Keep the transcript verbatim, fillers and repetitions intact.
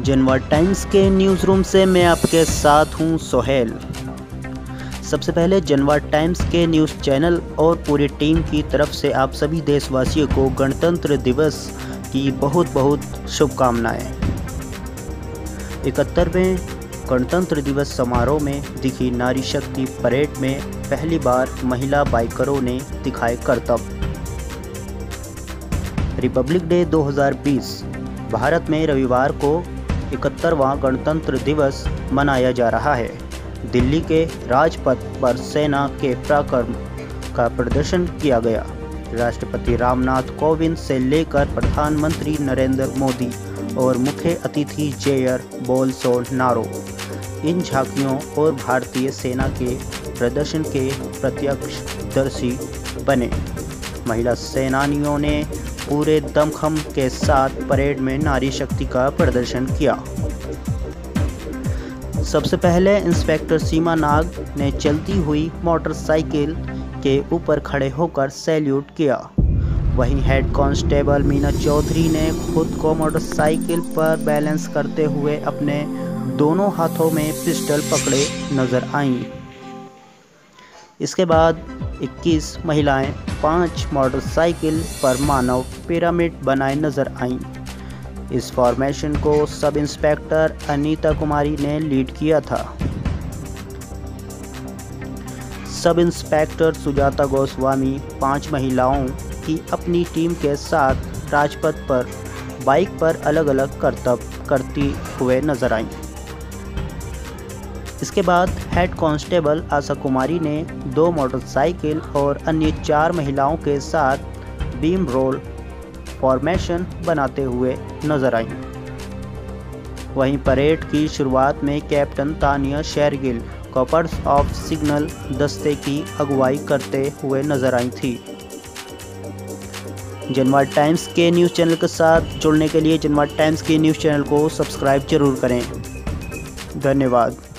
जनवाद Times के news room से मैं आपके साथ हूं सोहेल। सबसे पहले जनवाद टाइम्स के न्यूज़ चैनल और पूरी टीम की तरफ से आप सभी देशवासियों को गणतंत्र दिवस की बहुत बहुत शुभकामनाएं। इकहत्तरवें गणतंत्र दिवस समारोह में दिखी नारी शक्ति परेड में पहली बार महिला बाइकरों ने दिखाए करतब। रिपब्लिक डे दो हज़ार बीस भारत में रविवार को इकहत्तरवां गणतंत्र दिवस मनाया जा रहा है। दिल्ली के राजपथ पर सेना के पराक्रम का प्रदर्शन किया गया। राष्ट्रपति रामनाथ कोविंद से लेकर प्रधानमंत्री नरेंद्र मोदी और मुख्य अतिथि जेयर बोल्सोनारो इन झांकियों और भारतीय सेना के प्रदर्शन के प्रत्यक्षदर्शी बने। महिला सेनानियों ने पूरे दमखम के साथ परेड में नारी शक्ति का प्रदर्शन किया। सबसे पहले इंस्पेक्टर सीमा नाग ने चलती हुई मोटरसाइकिल के ऊपर खड़े होकर सैल्यूट किया। वहीं हेड कांस्टेबल मीना चौधरी ने खुद को मोटरसाइकिल पर बैलेंस करते हुए अपने दोनों हाथों में पिस्टल पकड़े नजर आईं। इसके बाद इक्कीस महिलाएं पांच मोटरसाइकिल पर मानव पिरामिड बनाए नजर आईं। इस फॉर्मेशन को सब इंस्पेक्टर अनीता कुमारी ने लीड किया था। सब इंस्पेक्टर सुजाता गोस्वामी पांच महिलाओं की अपनी टीम के साथ राजपथ पर बाइक पर अलग अलग करतब करती हुए नजर आईं। इसके बाद हेड कांस्टेबल आशा कुमारी ने दो मोटरसाइकिल और अन्य चार महिलाओं के साथ बीम रोल फॉर्मेशन बनाते हुए नजर आईं। वहीं परेड की शुरुआत में captain Tania Shergill corps of signal दस्ते की अगुवाई करते हुए नजर आई थी। जनवाद टाइम्स के न्यूज़ चैनल के साथ जुड़ने के लिए जनवाद टाइम्स के न्यूज़ चैनल को सब्सक्राइब जरूर करें। धन्यवाद।